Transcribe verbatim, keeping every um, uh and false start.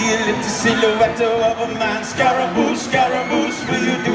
lift the silhouette of a man. Scaramouche, Scaramouche, will you do